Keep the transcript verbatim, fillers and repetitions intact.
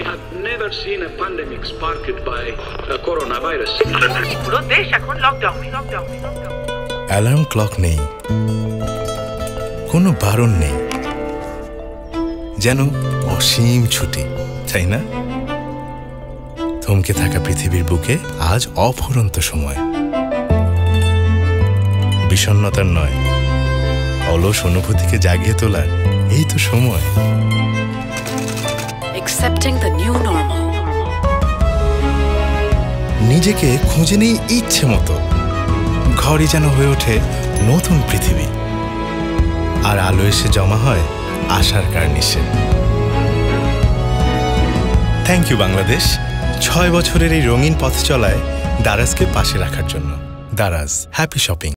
have never seen a pandemic sparked by a coronavirus. পুরো দেশ এখন লকডাউনে লকডাউনে অ্যালার্ম ক্লক নেই, কোনো বারণ নেই, যেন অসীম ছুটি, তাই না? থমকে থাকা পৃথিবীর বুকে আজ অফুরন্ত সময়। বিষণ্ণতার নয়, অলস অনুভূতিকে জাগিয়ে তোলার এই তো সময়। Accepting the new normal. নিজেকে খুঁজে নিই ইচ্ছে মতো, ঘরই যেন হয়ে ওঠে নতুন পৃথিবী, আর আলো এসে জমা হয় আশার কার্নিশে। থ্যাংক ইউ বাংলাদেশ, ছয় বছরের এই রঙিন পথ চলায় দারাজকে পাশে রাখার জন্য। Daraz, happy shopping.